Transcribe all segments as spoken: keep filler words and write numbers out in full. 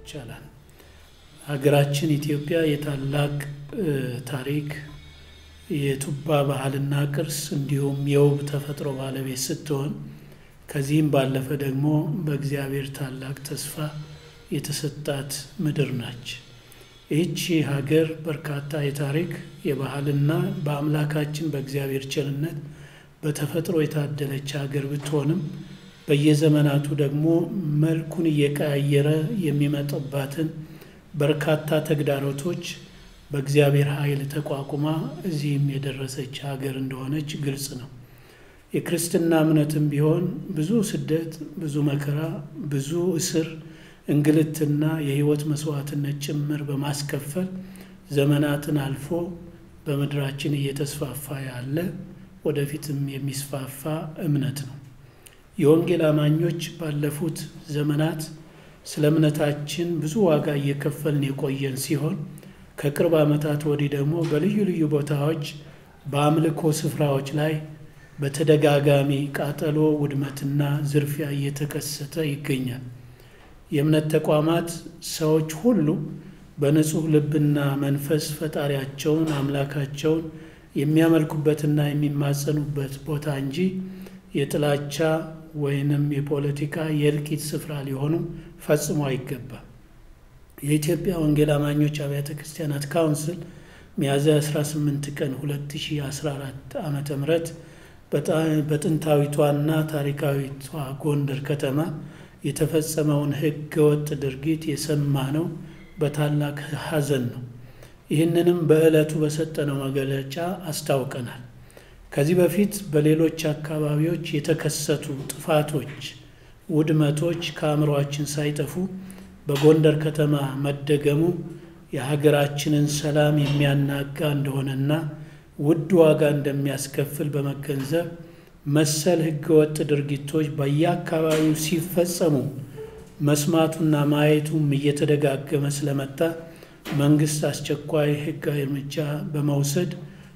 ይቻላል። ሀገራችን ኢትዮጵያ የታላቅ ታሪክ የቱባ ባህልና ቅርስ እንዲሁም የውብ ተፈጥሮ ባለቤት ስትሆን ከዚህም ባለፈ ደግሞ በእግዚአብሔር ታላቅ ተስፋ የተሰጣት ምድር ናች። ይህች ሀገር በርካታ የታሪክ የባህልና በአምላካችን በእግዚአብሔር ቸርነት በተፈጥሮ የታደለች ሀገር ብትሆንም በየዘመናቱ ደግሞ መልኩን እየቀያየረ የሚመጣባትን በርካታ ተግዳሮቶች በእግዚአብሔር ኃይል ተቋቁማ እዚህም የደረሰች ሀገር እንደሆነች ግልጽ ነው። የክርስትና እምነትም ቢሆን ብዙ ስደት፣ ብዙ መከራ፣ ብዙ እስር፣ እንግልትና የህይወት መስዋዕትነት ጭምር በማስከፈል ዘመናትን አልፎ በምድራችን እየተስፋፋ ያለ ወደፊትም የሚስፋፋ እምነት ነው። የወንጌል አማኞች ባለፉት ዘመናት ስለ እምነታችን ብዙ ዋጋ እየከፈልን የቆየን ሲሆን ከቅርብ ዓመታት ወዲህ ደግሞ በልዩ ልዩ ቦታዎች በአምልኮ ስፍራዎች ላይ በተደጋጋሚ ቃጠሎ፣ ውድመትና ዝርፊያ እየተከሰተ ይገኛል። የእምነት ተቋማት ሰዎች ሁሉ በንጹህ ልብና መንፈስ ፈጣሪያቸውን አምላካቸውን የሚያመልኩበትና የሚማጸኑበት ቦታ እንጂ የጥላቻ ወይንም የፖለቲካ የእልቂት ስፍራ ሊሆኑ ፈጽሞ አይገባም። የኢትዮጵያ ወንጌል አማኞች አብያተ ክርስቲያናት ካውንስል ሚያዝያ አስራ ስምንት ቀን ሁለት ሺህ አስራ አራት ዓመተ ምህረት በጥንታዊቷና ታሪካዊቷ ጎንደር ከተማ የተፈጸመውን ህገወጥ ድርጊት የሰማነው በታላቅ ሐዘን ነው። ይህንንም በዕለቱ በሰጠነው መግለጫ አስታውቀናል። ከዚህ በፊት በሌሎች አካባቢዎች የተከሰቱ ጥፋቶች፣ ውድመቶች ከአእምሯችን ሳይጠፉ በጎንደር ከተማ መደገሙ የሀገራችንን ሰላም የሚያናጋ እንደሆነና ውድ ዋጋ እንደሚያስከፍል በመገንዘብ መሰል ህገወጥ ድርጊቶች በየአካባቢው ሲፈጸሙ መስማቱና ማየቱም እየተደጋገመ ስለመጣ መንግስት አስቸኳይ ህጋዊ እርምጃ በመውሰድ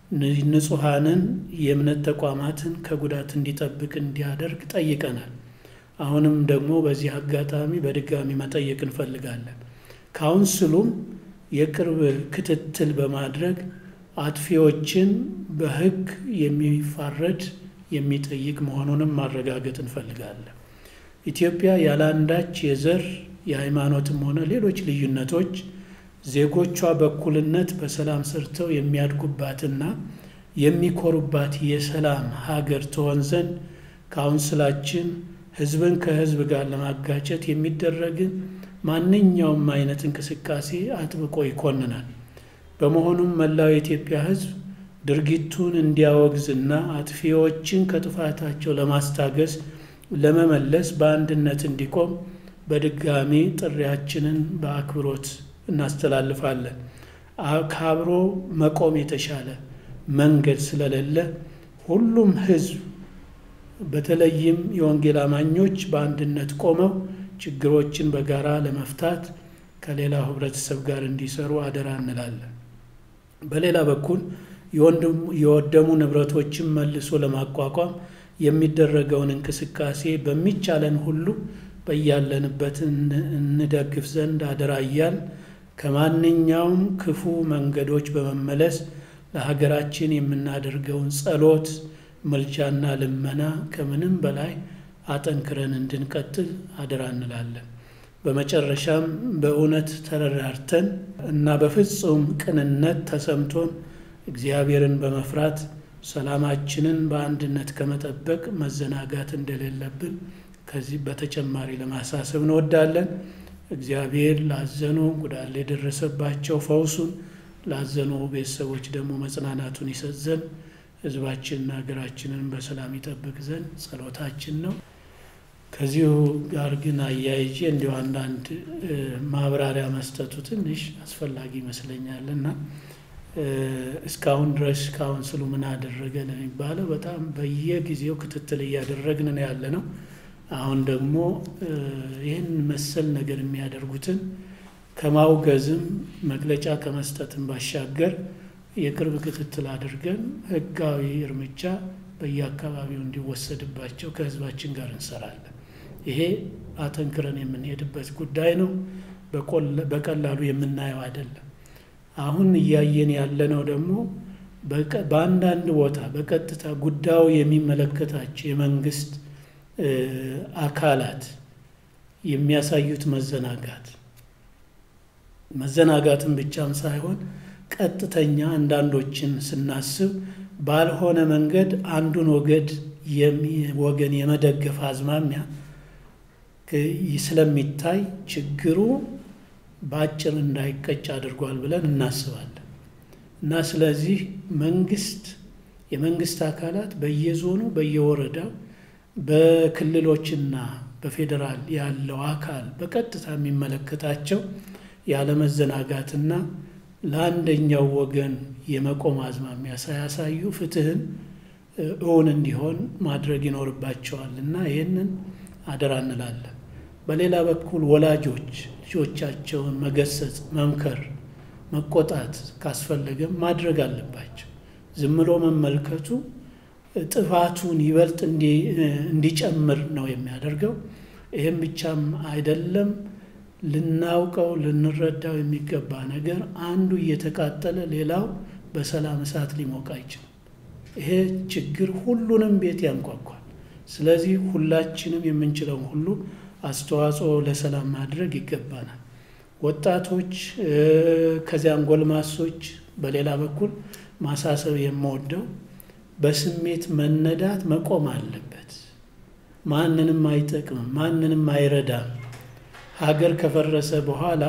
ንጹሐንን የእምነት ተቋማትን ከጉዳት እንዲጠብቅ እንዲያደርግ ጠይቀናል። አሁንም ደግሞ በዚህ አጋጣሚ በድጋሚ መጠየቅ እንፈልጋለን። ካውንስሉም የቅርብ ክትትል በማድረግ አጥፊዎችን በህግ የሚፋረድ የሚጠይቅ መሆኑንም ማረጋገጥ እንፈልጋለን። ኢትዮጵያ ያለ አንዳች የዘር የሃይማኖትም ሆነ ሌሎች ልዩነቶች ዜጎቿ በእኩልነት በሰላም ሰርተው የሚያድጉባትና የሚኮሩባት የሰላም ሀገር ትሆን ዘንድ ካውንስላችን ህዝብን ከህዝብ ጋር ለማጋጨት የሚደረግን ማንኛውም አይነት እንቅስቃሴ አጥብቆ ይኮንናል። በመሆኑም መላው የኢትዮጵያ ህዝብ ድርጊቱን እንዲያወግዝና አጥፊዎችን ከጥፋታቸው ለማስታገስ ለመመለስ በአንድነት እንዲቆም በድጋሚ ጥሪያችንን በአክብሮት እናስተላልፋለን። ከአብሮ መቆም የተሻለ መንገድ ስለሌለ ሁሉም ህዝብ በተለይም የወንጌል አማኞች በአንድነት ቆመው ችግሮችን በጋራ ለመፍታት ከሌላው ህብረተሰብ ጋር እንዲሰሩ አደራ እንላለን። በሌላ በኩል የወደሙ ንብረቶችን መልሶ ለማቋቋም የሚደረገውን እንቅስቃሴ በሚቻለን ሁሉ በያለንበት እንደግፍ ዘንድ አደራ እያልን ከማንኛውም ክፉ መንገዶች በመመለስ ለሀገራችን የምናደርገውን ጸሎት፣ መልጃና ልመና ከምንም በላይ አጠንክረን እንድንቀጥል አደራ እንላለን። በመጨረሻም በእውነት ተረዳርተን እና በፍጹም ቅንነት ተሰምቶን እግዚአብሔርን በመፍራት ሰላማችንን በአንድነት ከመጠበቅ መዘናጋት እንደሌለብን ከዚህ በተጨማሪ ለማሳሰብ እንወዳለን። እግዚአብሔር ላዘኑ ጉዳት ለደረሰባቸው ፈውሱን፣ ላዘኑ ቤተሰቦች ደግሞ መጽናናቱን ይሰጥ ዘንድ ህዝባችንና ሀገራችንን በሰላም ይጠብቅ ዘንድ ጸሎታችን ነው። ከዚሁ ጋር ግን አያይዤ እንዲሁ አንዳንድ ማብራሪያ መስጠቱ ትንሽ አስፈላጊ ይመስለኛልና እስካሁን ድረስ ካውንስሉ ምን አደረገ ነው የሚባለው። በጣም በየጊዜው ክትትል እያደረግን ነው ያለነው። አሁን ደግሞ ይህን መሰል ነገር የሚያደርጉትን ከማውገዝም መግለጫ ከመስጠትም ባሻገር የቅርብ ክትትል አድርገን ህጋዊ እርምጃ በየአካባቢው እንዲወሰድባቸው ከህዝባችን ጋር እንሰራለን። ይሄ አጠንክረን የምንሄድበት ጉዳይ ነው። በቀላሉ የምናየው አይደለም። አሁን እያየን ያለነው ደግሞ በአንዳንድ ቦታ በቀጥታ ጉዳዩ የሚመለከታቸው የመንግስት አካላት የሚያሳዩት መዘናጋት መዘናጋትን ብቻም ሳይሆን ቀጥተኛ አንዳንዶችን ስናስብ ባልሆነ መንገድ አንዱን ወገድ ወገን የመደገፍ አዝማሚያ ስለሚታይ ችግሩ በአጭር እንዳይቀጭ አድርጓል ብለን እናስባለን። እና ስለዚህ መንግስት የመንግስት አካላት በየዞኑ በየወረዳው በክልሎችና በፌደራል ያለው አካል በቀጥታ የሚመለከታቸው ያለመዘናጋትና ለአንደኛው ወገን የመቆም አዝማሚያ ሳያሳዩ ፍትህን እውን እንዲሆን ማድረግ ይኖርባቸዋል እና ይህንን አደራ እንላለን። በሌላ በኩል ወላጆች ልጆቻቸውን መገሰጽ፣ መምከር፣ መቆጣት ካስፈለገም ማድረግ አለባቸው። ዝም ብሎ መመልከቱ ጥፋቱን ይበልጥ እንዲጨምር ነው የሚያደርገው። ይህም ብቻም አይደለም፣ ልናውቀው ልንረዳው የሚገባ ነገር አንዱ እየተቃጠለ ሌላው በሰላም እሳት ሊሞቅ አይችልም። ይሄ ችግር ሁሉንም ቤት ያንኳኳል። ስለዚህ ሁላችንም የምንችለውን ሁሉ አስተዋጽኦ ለሰላም ማድረግ ይገባናል። ወጣቶች ከዚያም ጎልማሶች በሌላ በኩል ማሳሰብ የምወደው በስሜት መነዳት መቆም አለበት። ማንንም አይጠቅምም፣ ማንንም አይረዳም። ሀገር ከፈረሰ በኋላ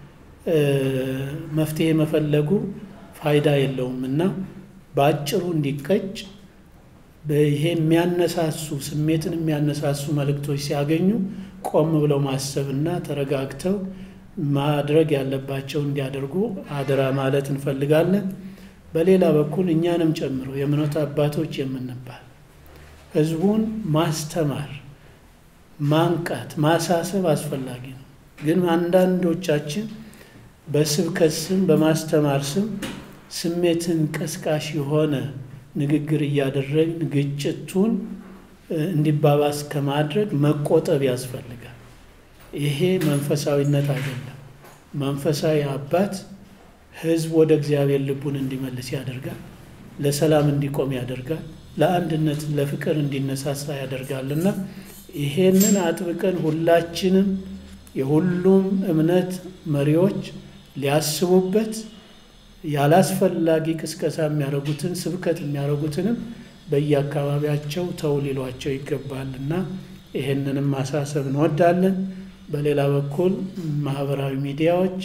መፍትሄ መፈለጉ ፋይዳ የለውም እና በአጭሩ እንዲቀጭ ይሄ የሚያነሳሱ ስሜትን የሚያነሳሱ መልእክቶች ሲያገኙ ቆም ብለው ማሰብና ተረጋግተው ማድረግ ያለባቸው እንዲያደርጉ አደራ ማለት እንፈልጋለን። በሌላ በኩል እኛንም ጨምሮ የእምነት አባቶች የምንባል ህዝቡን ማስተማር፣ ማንቃት፣ ማሳሰብ አስፈላጊ ነው። ግን አንዳንዶቻችን በስብከት ስም በማስተማር ስም ስሜትን ቀስቃሽ የሆነ ንግግር እያደረግን ግጭቱን እንዲባባስ ከማድረግ መቆጠብ ያስፈልጋል። ይሄ መንፈሳዊነት አይደለም። መንፈሳዊ አባት ህዝብ ወደ እግዚአብሔር ልቡን እንዲመልስ ያደርጋል፣ ለሰላም እንዲቆም ያደርጋል፣ ለአንድነት ለፍቅር እንዲነሳሳ ያደርጋልና ይሄንን አጥብቀን ሁላችንም የሁሉም እምነት መሪዎች ሊያስቡበት ያላስፈላጊ ቅስቀሳ የሚያደርጉትን ስብከት የሚያደርጉትንም በየአካባቢያቸው ተው ሊሏቸው ይገባልና ይሄንንም ማሳሰብ እንወዳለን። በሌላ በኩል ማህበራዊ ሚዲያዎች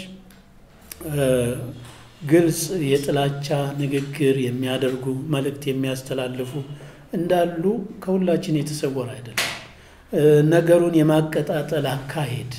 ግልጽ የጥላቻ ንግግር የሚያደርጉ መልእክት የሚያስተላልፉ እንዳሉ ከሁላችን የተሰወረ አይደለም። ነገሩን የማቀጣጠል አካሄድ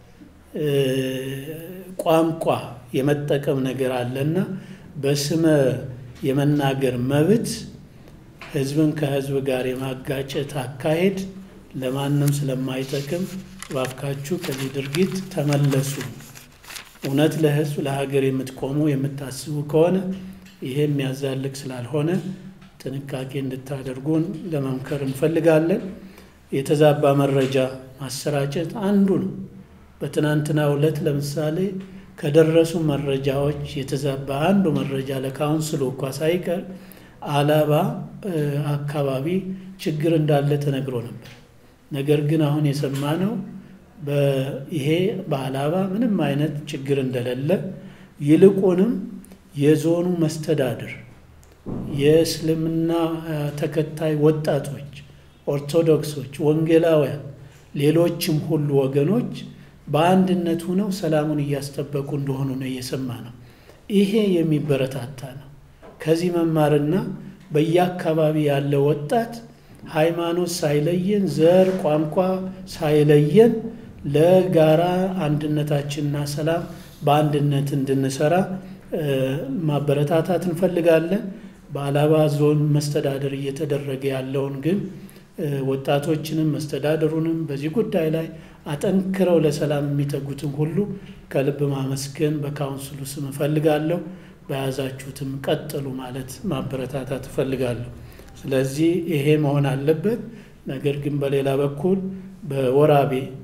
ቋንቋ የመጠቀም ነገር አለና በስመ የመናገር መብት ህዝብን ከህዝብ ጋር የማጋጨት አካሄድ ለማንም ስለማይጠቅም ባካችሁ ከዚህ ድርጊት ተመለሱ። እውነት ለህዝብ ለሀገር የምትቆሙ የምታስቡ ከሆነ ይሄ የሚያዛልቅ ስላልሆነ ጥንቃቄ እንድታደርጉን ለመምከር እንፈልጋለን። የተዛባ መረጃ ማሰራጨት አንዱ ነው። በትናንትናው ዕለት ለምሳሌ ከደረሱ መረጃዎች የተዛባ አንዱ መረጃ ለካውንስሉ እንኳ ሳይቀር አላባ አካባቢ ችግር እንዳለ ተነግሮ ነበር። ነገር ግን አሁን የሰማነው በይሄ በአላባ ምንም አይነት ችግር እንደሌለ ይልቁንም የዞኑ መስተዳድር የእስልምና ተከታይ ወጣቶች፣ ኦርቶዶክሶች፣ ወንጌላውያን፣ ሌሎችም ሁሉ ወገኖች በአንድነት ሆነው ሰላሙን እያስጠበቁ እንደሆኑ ነው እየሰማነው። ይሄ የሚበረታታ ነው። ከዚህ መማርና በየአካባቢ ያለ ወጣት ሃይማኖት ሳይለየን ዘር ቋንቋ ሳይለየን ለጋራ አንድነታችንና ሰላም በአንድነት እንድንሰራ ማበረታታት እንፈልጋለን። በአላባ ዞን መስተዳደር እየተደረገ ያለውን ግን ወጣቶችንም መስተዳደሩንም በዚህ ጉዳይ ላይ አጠንክረው ለሰላም የሚተጉትን ሁሉ ከልብ ማመስገን በካውንስሉ ስም እፈልጋለሁ። በያዛችሁትም ቀጥሉ ማለት ማበረታታት እፈልጋለሁ። ስለዚህ ይሄ መሆን አለበት። ነገር ግን በሌላ በኩል በወራቤ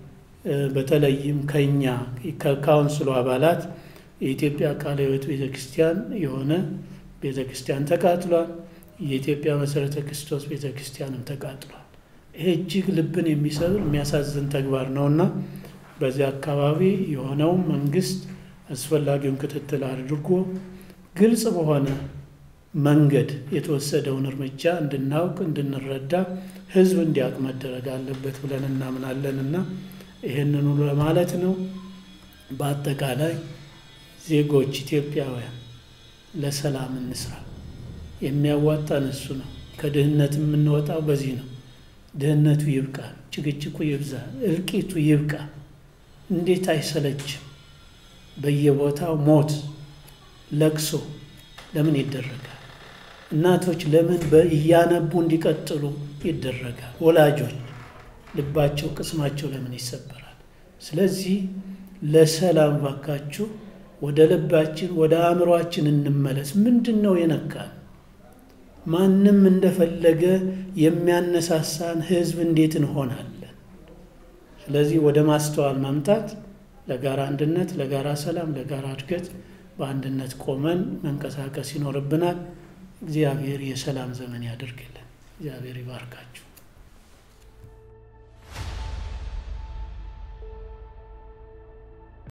በተለይም ከኛ ከካውንስሉ አባላት የኢትዮጵያ ቃለ ሕይወት ቤተክርስቲያን የሆነ ቤተክርስቲያን ተቃጥሏል። የኢትዮጵያ መሰረተ ክርስቶስ ቤተክርስቲያንም ተቃጥሏል። ይሄ እጅግ ልብን የሚሰብር የሚያሳዝን ተግባር ነውና በዚህ አካባቢ የሆነው መንግስት አስፈላጊውን ክትትል አድርጎ ግልጽ በሆነ መንገድ የተወሰደውን እርምጃ እንድናውቅ እንድንረዳ ህዝብ እንዲያውቅ መደረግ አለበት ብለን እናምናለንና ይሄንን ሁሉ ለማለት ነው። በአጠቃላይ ዜጎች ኢትዮጵያውያን ለሰላም እንስራ። የሚያዋጣን እሱ ነው። ከድህነት የምንወጣው በዚህ ነው። ድህነቱ ይብቃ፣ ጭቅጭቁ ይብዛ፣ እልቂቱ ይብቃ። እንዴት አይሰለችም? በየቦታው ሞት ለቅሶ ለምን ይደረጋል? እናቶች ለምን በእያነቡ እንዲቀጥሉ ይደረጋል? ወላጆች ልባቸው ቅስማቸው ለምን ይሰበራል? ስለዚህ ለሰላም ባካችሁ ወደ ልባችን ወደ አእምሮአችን እንመለስ። ምንድነው የነካን? ማንም እንደፈለገ የሚያነሳሳን ህዝብ እንዴት እንሆናለን? ስለዚህ ወደ ማስተዋል መምጣት፣ ለጋራ አንድነት፣ ለጋራ ሰላም፣ ለጋራ እድገት በአንድነት ቆመን መንቀሳቀስ ይኖርብናል። እግዚአብሔር የሰላም ዘመን ያደርግልን። እግዚአብሔር ይባርካችሁ።